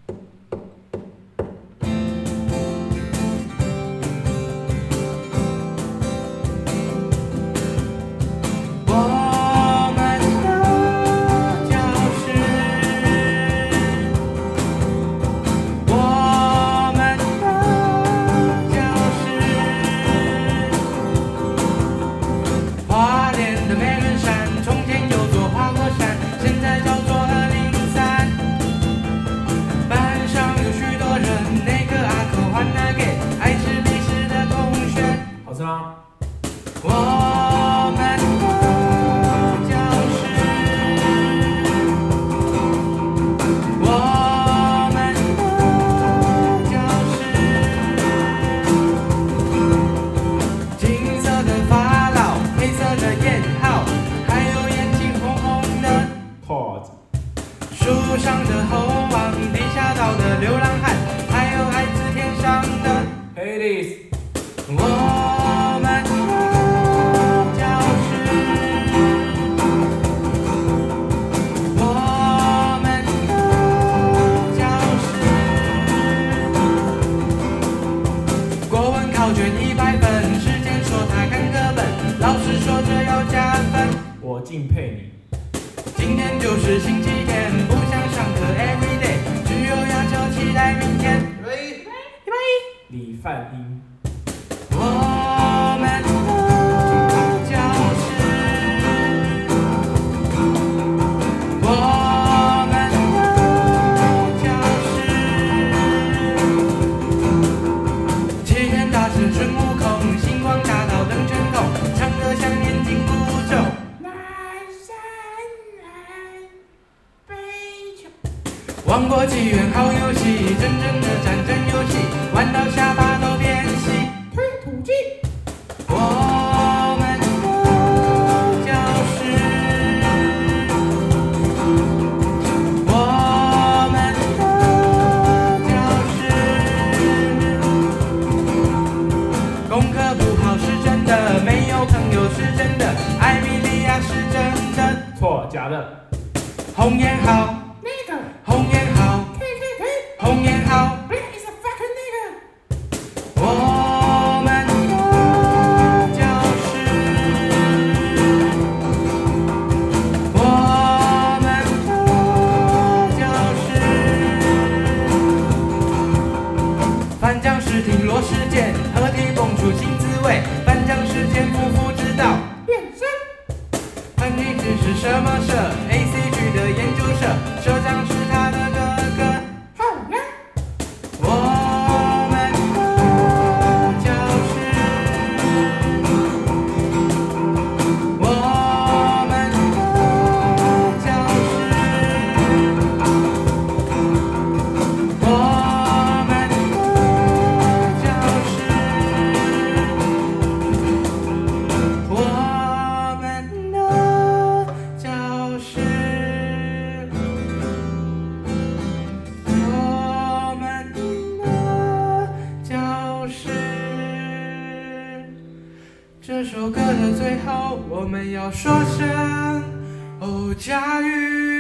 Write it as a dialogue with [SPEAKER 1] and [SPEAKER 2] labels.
[SPEAKER 1] 树上的猴王，地下道的流浪汉，还有来自天上的 Hades。我们的教室，我们的教室。国文考卷100分，时间说他看课本，老师说这要加分，
[SPEAKER 2] 我敬佩你。
[SPEAKER 1] 今天就是星期天，不想上课 every day， 只有要求期待明天。
[SPEAKER 2] 李范英。
[SPEAKER 1] 我们的教室，我们的教室。齐天大圣孙悟空，星光大道灯全空，唱歌响念紧箍咒。王国纪元好游戏，真正的战争游戏，玩到下巴都变细。推土机。我们的教室，我们的教室。功课不好是真的，没有朋友是真的，艾米莉亚是真的。
[SPEAKER 2] 错，假的。
[SPEAKER 1] 红颜好。红颜好，红颜好，我们的教室，我们的教室。翻江诗听罗时间，合体蹦出新滋味，翻江时间夫妇知道变身。翻译只是什么社 ？ACG 的研究社，社长是他的哥哥。好呀。我们的教室，我们的教室，我们的教室，我们的教室。这首歌的最后，我们要说声哦，佳玉。